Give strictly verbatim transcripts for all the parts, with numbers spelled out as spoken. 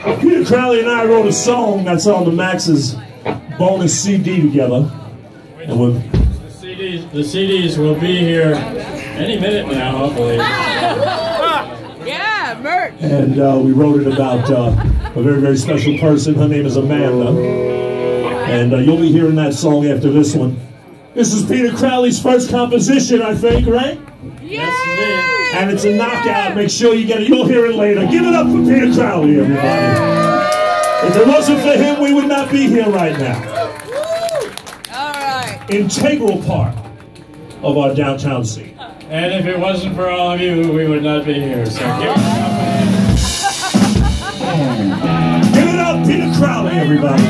Peter Crowley and I wrote a song that's on the Max's bonus C D together. And we're, the, C Ds, the C Ds will be here any minute now, hopefully. Yeah, merch. And uh, we wrote it about uh, a very, very special person. Her name is Amanda. And uh, you'll be hearing that song after this one. This is Peter Crowley's first composition, I think, right? Yes, indeed. And it's a knockout. Make sure you get it. You'll hear it later. Give it up for Peter Crowley, everybody. If it wasn't for him, we would not be here right now. All right. Integral part of our downtown scene. And if it wasn't for all of you, we would not be here. So give it up. Give it up, Peter Crowley, everybody.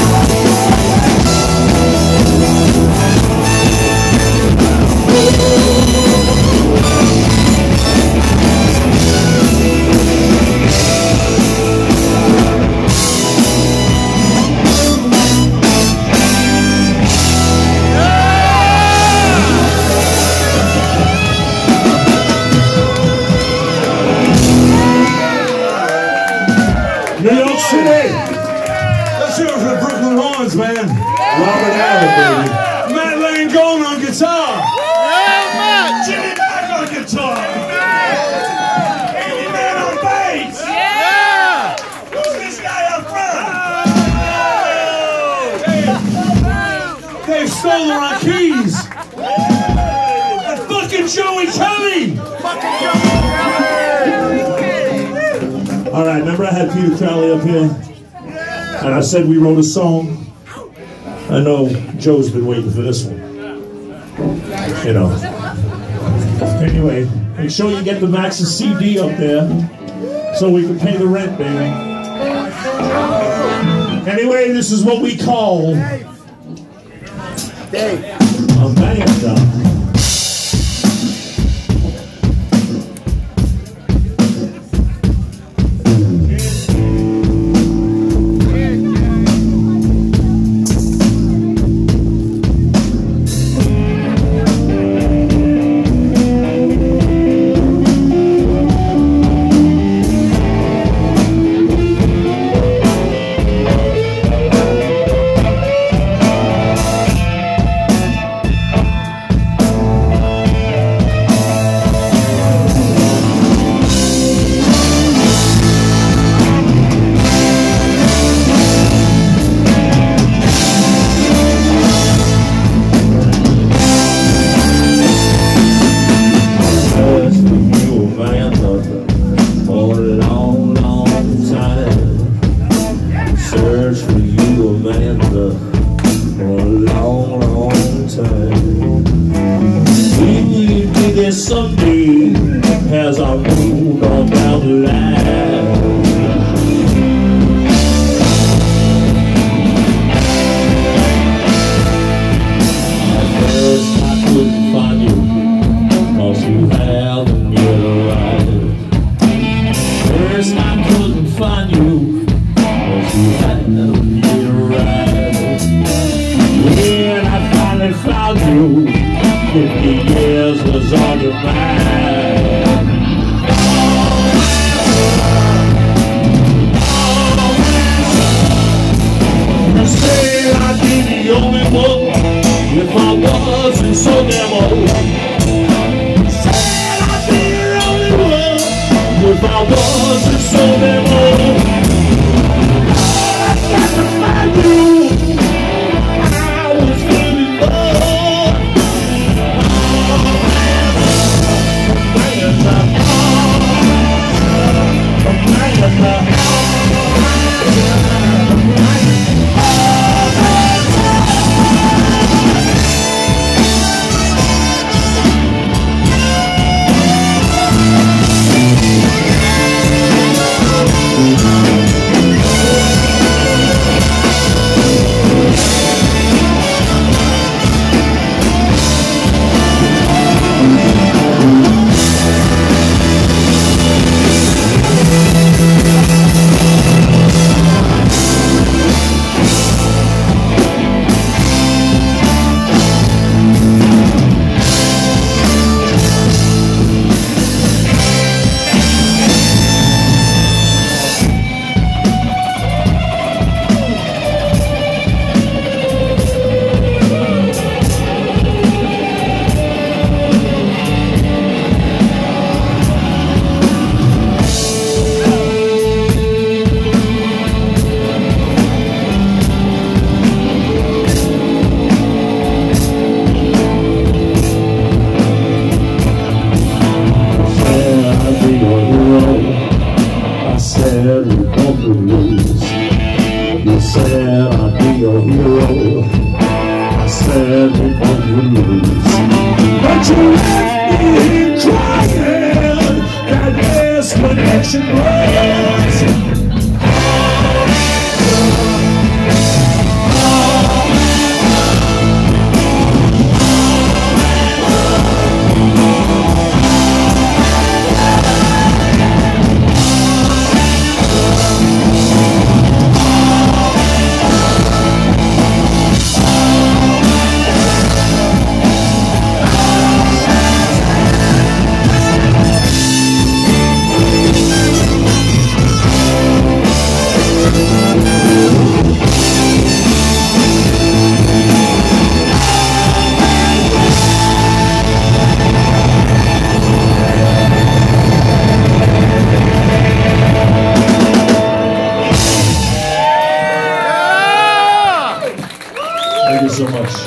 Oh, Bowler on keys. And fucking Joey Kelly. All right, remember I had Peter Crowley up here? And I said we wrote a song. I know Joe's been waiting for this one. You know. Anyway, make sure you get the Max's C D up there so we can pay the rent, baby. Anyway, this is what we call Amanda. Someday, as I moved on down the line, at first I couldn't find you, cause you haven't yet arrived. First I couldn't find you, cause you haven't yet arrived. When I finally found you, fifty years was on your mind. You say I'd be the only one if I wasn't so damn old. You said I'd be the only one if I wasn't so damn old. I got to find you. I was feeling love. You said I'd be your hero. I said we both would lose. But you left me crying. That explanation was Thank you so much.